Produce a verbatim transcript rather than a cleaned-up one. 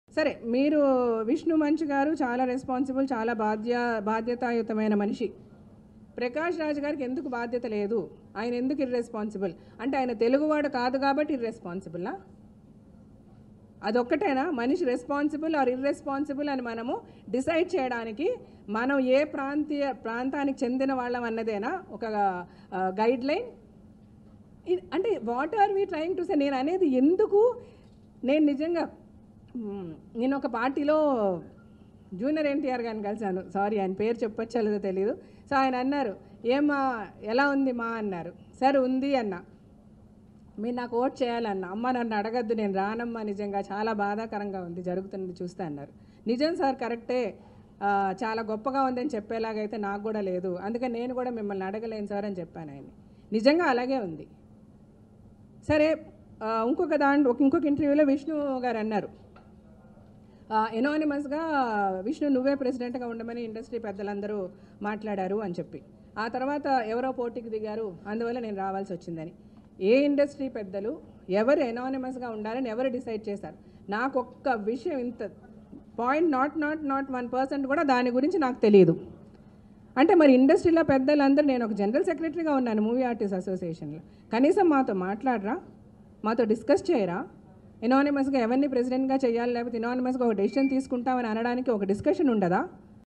సరే, మీరు విష్ణు మంచు గారు చాలా రెస్పాన్సిబుల్, చాలా బాధ్య బాధ్యతాయుతమైన మనిషి. ప్రకాష్ రాజ్ గారికి ఎందుకు బాధ్యత లేదు? ఆయన ఎందుకు ఇర్రెస్పాన్సిబుల్? అంటే ఆయన తెలుగువాడు కాదు కాబట్టి ఇర్రెస్పాన్సిబుల్లా? అదొక్కటేనా మనిషి రెస్పాన్సిబుల్ ఆర్ ఇర్రెస్పాన్సిబుల్ అని మనము డిసైడ్ చేయడానికి? మనం ఏ ప్రాంతీయ ప్రాంతానికి చెందిన వాళ్ళం అన్నదేనా ఒక గైడ్ లైన్? అంటే what are we trying to say? నేను అనేది ఎందుకు, నేను నిజంగా నేను ఒక పార్టీలో జూనియర్ ఎన్టీఆర్ గారిని కలిశాను. సారీ, ఆయన పేరు చెప్పొచ్చో లేదో తెలీదు. సో ఆయన అన్నారు, ఏమా ఎలా ఉంది మా అన్నారు. సరే ఉంది అన్న. మీరు నాకు ఓట్ చేయాలన్న. అమ్మ నన్ను అడగద్దు, నేను రానమ్మా, నిజంగా చాలా బాధాకరంగా ఉంది జరుగుతున్నది చూస్తే అన్నారు. నిజం సార్, కరెక్టే, చాలా గొప్పగా ఉందని చెప్పేలాగైతే నాకు కూడా లేదు, అందుకని నేను కూడా మిమ్మల్ని అడగలేను సార్ అని చెప్పాను ఆయన. నిజంగా అలాగే ఉంది. సరే, ఇంకొక దాంట్లో ఇంకొక ఇంటర్వ్యూలో విష్ణు గారు అన్నారు, ఎనానిమస్గా విష్ణు నువ్వే ప్రెసిడెంట్గా ఉండమని ఇండస్ట్రీ పెద్దలందరూ మాట్లాడారు అని చెప్పి. ఆ తర్వాత ఎవరో పోటీకి దిగారు, అందువల్ల నేను రావాల్సి వచ్చిందని. ఏ ఇండస్ట్రీ పెద్దలు ఎవరు ఎనానిమస్గా ఉండాలని ఎవరు డిసైడ్ చేశారు? నాకు ఒక్క విషయం, ఇంత point naught naught naught one percent కూడా దాని గురించి నాకు తెలియదు. అంటే మరి ఇండస్ట్రీలో పెద్దలందరూ, నేను ఒక జనరల్ సెక్రటరీగా ఉన్నాను మూవీ ఆర్టిస్ట్ అసోసియేషన్లో, కనీసం మాతో మాట్లాడరా? మాతో డిస్కస్ చేయరా? ఎనానిమస్గా ఎవరిని ప్రెసిడెంట్గా చేయాలి, లేకపోతే ఎనానిమస్గా ఒక డెసిషన్ తీసుకుంటామని అనడానికి ఒక డిస్కషన్ ఉండదా?